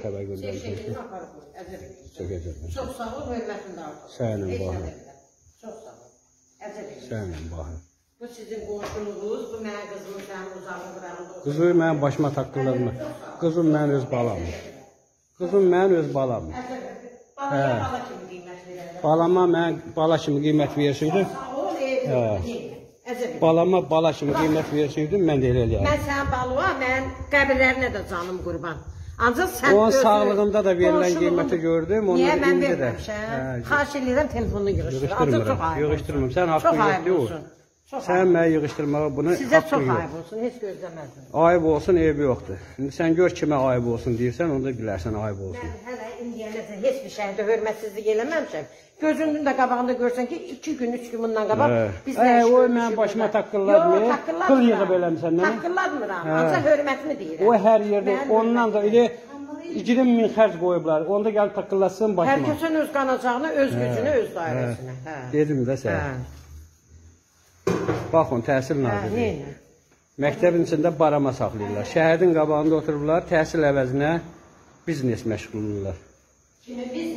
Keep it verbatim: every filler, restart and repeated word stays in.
xəbər göndərmişsiniz. Çox sağ ol, hörmətində artıq. Sənin baxın. Çox sağ ol. Sənin baxın. Bu sizin qonşunuz, bu mənim qızımın sənin uzağını qırağında. Qızı mənim başıma taqqırlarım. Qızım mənim öz balamdır. Qızım mənim öz balamdır. Balaya bala kimi qiymət verərlər. Balama mən bala kimi qiymət versəydim. Balama bala kimi qiymət versəydim, mən də elə eləyərdim. Mən sənin balığa, mən qəbirlərinə də canım qurban. Ancaq sən onun sağlığında da verilən qiyməti gördüm. Niyə mən verməmişəm? Xahiş edirəm telefonunu yığışdır. Ancaq çox ayıb. Yığışdırmam. Sən haqqın yoxdur. Sən mənə yığışdırmağa bunu haqqın yox. Sizə çox ayıb olsun, heç gözləməzdim. Ayıb olsun, eybi yoxdur. İndi sən gör kimə ayıb olsun deyirsən, onda bilərsən ayıb olsun. Mən hələ indiyənəcən heç bir şeydə hörmətsizlik eləməmişəm. Gözünün də qabağında görsən ki, iki gün, üç gün bundan qabaq bizlər o mənim başıma taqqırladmır. Pul yığıb eləmişsən nə? Taqqırladmıram, ancaq hörmətini deyirəm. O hər yerdə, ondan da elə iyirmi min xərc qoyublar. Onda gəlib taqqırlatsın başıma. Hər kəsin öz qanacağını, öz gücünü, öz dairəsinə. Dedim də sən. Baxın, təhsil naziri. Məktəbin içində barama saxlayırlar. Şəhərin qabağında otururlar, təhsil əvəzinə biznes məşğul olurlar.